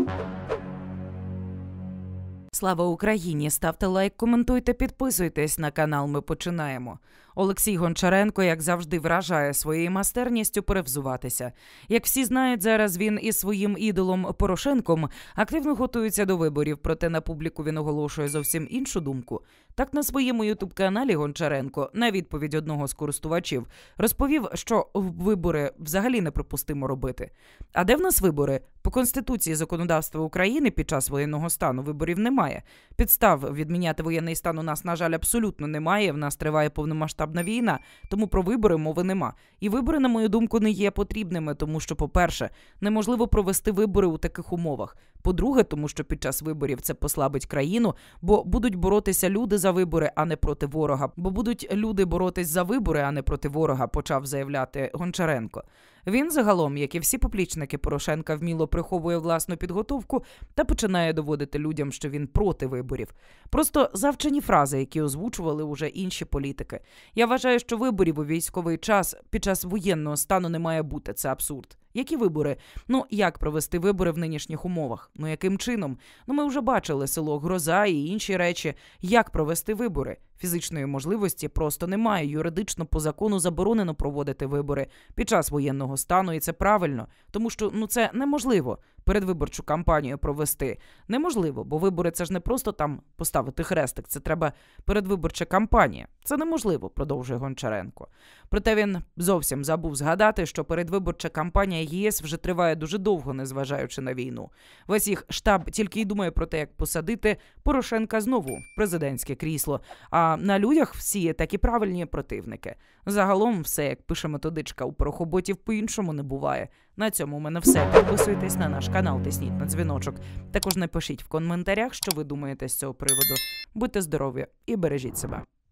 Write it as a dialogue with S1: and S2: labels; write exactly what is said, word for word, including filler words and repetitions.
S1: Слава Україні! Ставте лайк, коментуйте, підписуйтесь на канал. Ми починаємо. Олексій Гончаренко, як завжди, вражає своєю майстерністю перевзуватися. Як всі знають, зараз він із своїм ідолом Порошенком активно готується до виборів, проте на публіку він оголошує зовсім іншу думку. Так, на своєму ютуб-каналі Гончаренко на відповідь одного з користувачів розповів, що вибори взагалі неприпустимо робити. А де в нас вибори? По Конституції законодавства України під час воєнного стану виборів немає. Підстав відміняти воєнний стан у нас, на жаль, абсолютно немає. В нас триває повномасштабна війна, тому про вибори мови нема. І вибори, на мою думку, не є потрібними, тому що, по-перше, неможливо провести вибори у таких умовах. По-друге, тому що під час виборів це послабить країну, бо будуть боротися люди за вибори, а не проти ворога. Бо будуть люди боротись за вибори, а не проти ворога, почав заявляти Гончаренко. Він загалом, як і всі поплічники Порошенка, вміло приховує власну підготовку та починає доводити людям, що він проти виборів. Просто завчені фрази, які озвучували уже інші політики. Я вважаю, що виборів у військовий час під час воєнного стану не має бути. Це абсурд. Які вибори? Ну, як провести вибори в нинішніх умовах? Ну, яким чином? Ну, ми вже бачили село Гроза і інші речі. Як провести вибори? Фізичної можливості просто немає. Юридично по закону заборонено проводити вибори під час воєнного стану, і це правильно. Тому що, ну, це неможливо передвиборчу кампанію провести. Неможливо, бо вибори – це ж не просто там поставити хрестик, це треба передвиборча кампанія. Це неможливо, продовжує Гончаренко. Проте він зовсім забув згадати, що передвиборча кампанія ЄС вже триває дуже довго, незважаючи на війну. Весь їх штаб тільки й думає про те, як посадити Порошенка знову в президентське крісло. А на людях всі такі правильні противники. Загалом все, як пише методичка, у порохоботів по-іншому не буває. На цьому у мене все. Підписуйтесь на наш канал, тисніть на дзвіночок. Також напишіть в коментарях, що ви думаєте з цього приводу. Будьте здорові і бережіть себе.